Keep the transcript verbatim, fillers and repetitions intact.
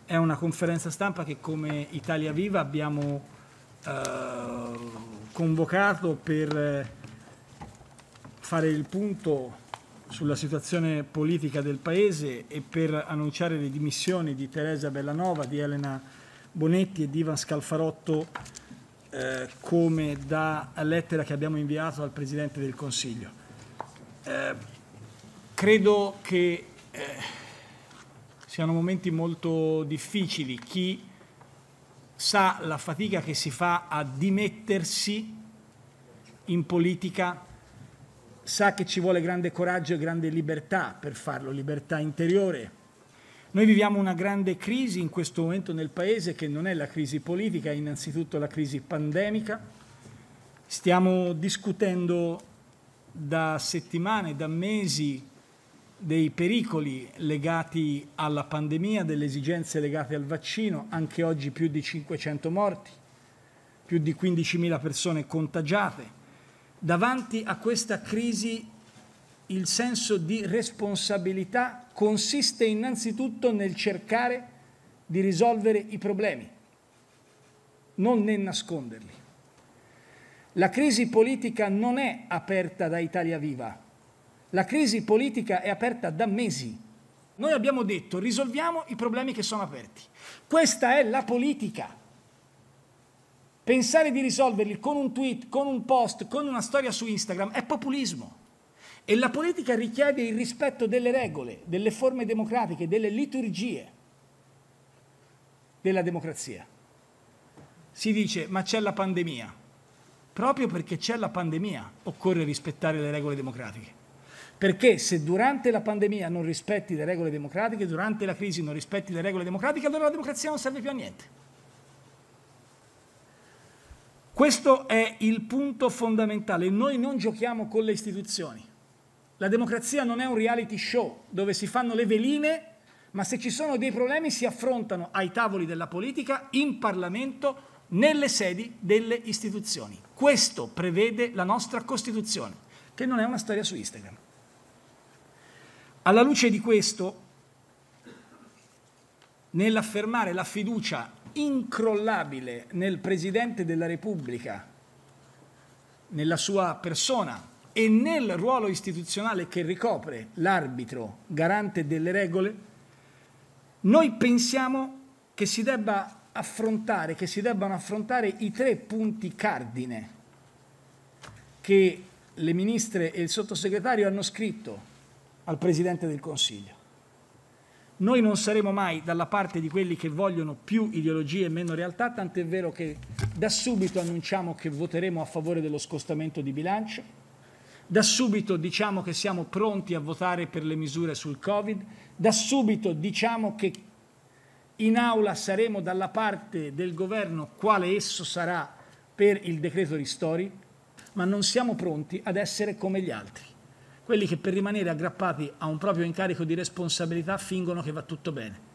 è una conferenza stampa che come Italia Viva abbiamo eh, convocato per fare il punto sulla situazione politica del Paese e per annunciare le dimissioni di Teresa Bellanova, di Elena Bonetti e di Ivan Scalfarotto eh, come da lettera che abbiamo inviato al Presidente del Consiglio. Eh, credo che eh, siano momenti molto difficili. Chi sa la fatica che si fa a dimettersi in politica sa che ci vuole grande coraggio e grande libertà per farlo, libertà interiore. Noi viviamo una grande crisi in questo momento nel Paese, che non è la crisi politica, è innanzitutto la crisi pandemica. Stiamo discutendo da settimane, da mesi, dei pericoli legati alla pandemia, delle esigenze legate al vaccino, anche oggi più di cinquecento morti, più di quindicimila persone contagiate. Davanti a questa crisi il senso di responsabilità consiste innanzitutto nel cercare di risolvere i problemi, non nel nasconderli. La crisi politica non è aperta da Italia Viva, la crisi politica è aperta da mesi. Noi abbiamo detto risolviamo i problemi che sono aperti. Questa è la politica. Pensare di risolverli con un tweet, con un post, con una storia su Instagram è populismo. E la politica richiede il rispetto delle regole, delle forme democratiche, delle liturgie della democrazia. Si dice, ma c'è la pandemia. Proprio perché c'è la pandemia occorre rispettare le regole democratiche. Perché se durante la pandemia non rispetti le regole democratiche, durante la crisi non rispetti le regole democratiche, allora la democrazia non serve più a niente. Questo è il punto fondamentale. Noi non giochiamo con le istituzioni. La democrazia non è un reality show dove si fanno le veline, ma se ci sono dei problemi si affrontano ai tavoli della politica, in Parlamento, nelle sedi delle istituzioni. Questo prevede la nostra Costituzione, che non è una storia su Instagram. Alla luce di questo, nell'affermare la fiducia incrollabile nel Presidente della Repubblica, nella sua persona e nel ruolo istituzionale che ricopre l'arbitro garante delle regole, noi pensiamo che si debba affrontare, che si debbano affrontare i tre punti cardine che le ministre e il sottosegretario hanno scritto al Presidente del Consiglio. Noi non saremo mai dalla parte di quelli che vogliono più ideologie e meno realtà, tant'è vero che da subito annunciamo che voteremo a favore dello scostamento di bilancio, da subito diciamo che siamo pronti a votare per le misure sul Covid, da subito diciamo che in aula saremo dalla parte del governo, quale esso sarà, per il decreto ristori, ma non siamo pronti ad essere come gli altri. Quelli che per rimanere aggrappati a un proprio incarico di responsabilità fingono che va tutto bene.